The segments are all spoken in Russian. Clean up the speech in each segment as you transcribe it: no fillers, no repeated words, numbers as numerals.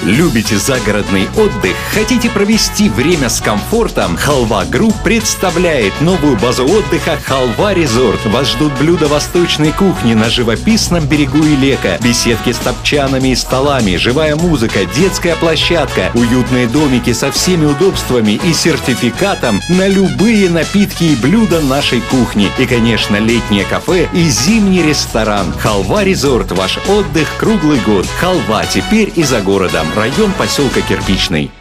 Любите загородный отдых? Хотите провести время с комфортом? Халва Групп представляет новую базу отдыха «Халва Резорт». Вас ждут блюда восточной кухни на живописном берегу Илека, беседки с топчанами и столами, живая музыка, детская площадка, уютные домики со всеми удобствами и сертификатом на любые напитки и блюда нашей кухни. И, конечно, летнее кафе и зимний ресторан. «Халва Резорт» – ваш отдых круглый год. Халва теперь и за городом. Район поселка Кирпичный.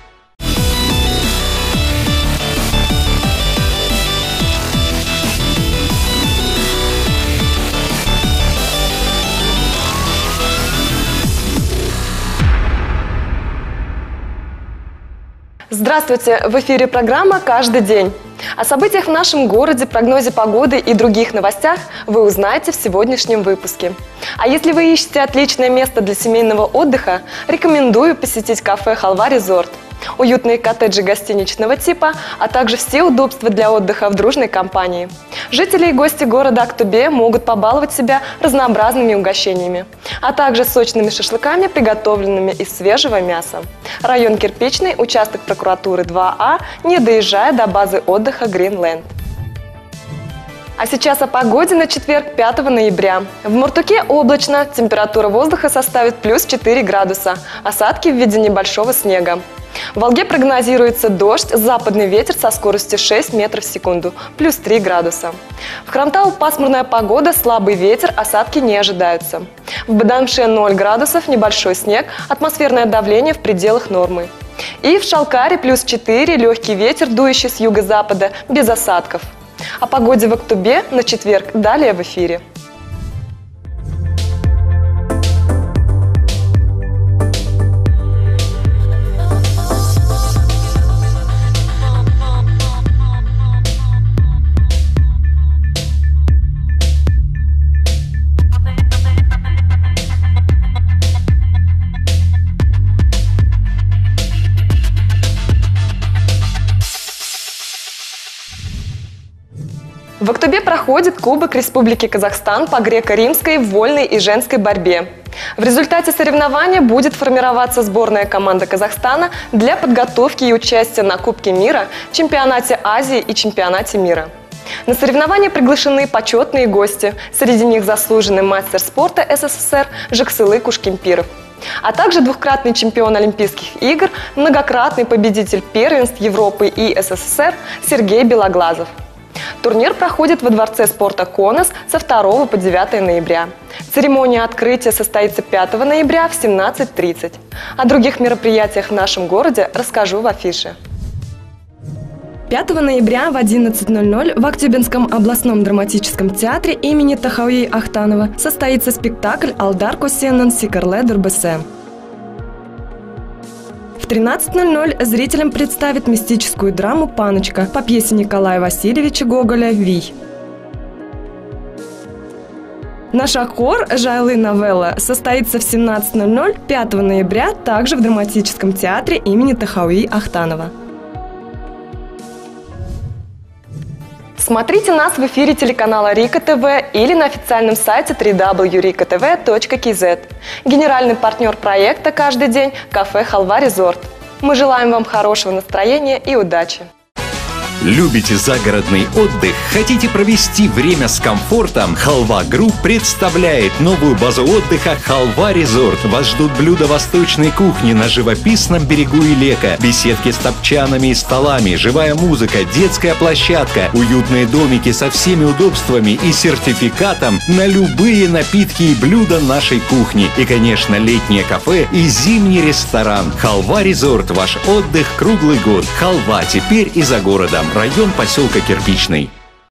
Здравствуйте! В эфире программа «Каждый день». О событиях в нашем городе, прогнозе погоды и других новостях вы узнаете в сегодняшнем выпуске. А если вы ищете отличное место для семейного отдыха, рекомендую посетить кафе «Халва Резорт». Уютные коттеджи гостиничного типа, а также все удобства для отдыха в дружной компании. Жители и гости города Актубе могут побаловать себя разнообразными угощениями, а также сочными шашлыками, приготовленными из свежего мяса. Район Кирпичный, участок прокуратуры 2А, не доезжая до базы отдыха Гринленд. А сейчас о погоде на четверг, 5 ноября. В Муртуке облачно, температура воздуха составит плюс 4 градуса, осадки в виде небольшого снега. В Волге прогнозируется дождь, западный ветер со скоростью 6 метров в секунду, плюс 3 градуса. В Хромтау пасмурная погода, слабый ветер, осадки не ожидаются. В Бадамше 0 градусов, небольшой снег, атмосферное давление в пределах нормы. И в Шалкаре плюс 4, легкий ветер, дующий с юго-запада, без осадков. О погоде в Актубе на четверг далее в эфире. В Актубе проходит Кубок Республики Казахстан по греко-римской, вольной и женской борьбе. В результате соревнования будет формироваться сборная команда Казахстана для подготовки и участия на Кубке мира, Чемпионате Азии и Чемпионате мира. На соревнования приглашены почетные гости, среди них заслуженный мастер спорта СССР Жаксылык Кушкемпиров, а также двукратный чемпион Олимпийских игр, многократный победитель первенств Европы и СССР Сергей Белоглазов. Турнир проходит во Дворце спорта «Конас» со 2 по 9 ноября. Церемония открытия состоится 5 ноября в 17:30. О других мероприятиях в нашем городе расскажу в афише. 5 ноября в 11:00 в Актюбинском областном драматическом театре имени Тахауи Ахтанова состоится спектакль «Алдар Косеннан Сикарле Дурбесе». В 13:00 зрителям представят мистическую драму «Паночка» по пьесе Николая Васильевича Гоголя «Вий». Нашахор «Жайлы новелла» состоится в 17:00 5 ноября также в драматическом театре имени Тахауи Ахтанова. Смотрите нас в эфире телеканала Рика ТВ или на официальном сайте www.rikatv.kz. Генеральный партнер проекта «Каждый день» – кафе «Халва Резорт». Мы желаем вам хорошего настроения и удачи! Любите загородный отдых? Хотите провести время с комфортом? Халва Групп представляет новую базу отдыха «Халва Резорт». Вас ждут блюда восточной кухни на живописном берегу Илека, беседки с топчанами и столами, живая музыка, детская площадка, уютные домики со всеми удобствами и сертификатом на любые напитки и блюда нашей кухни. И, конечно, летнее кафе и зимний ресторан. «Халва Резорт» – ваш отдых круглый год. Халва теперь и за городом. Район поселка Кирпичный.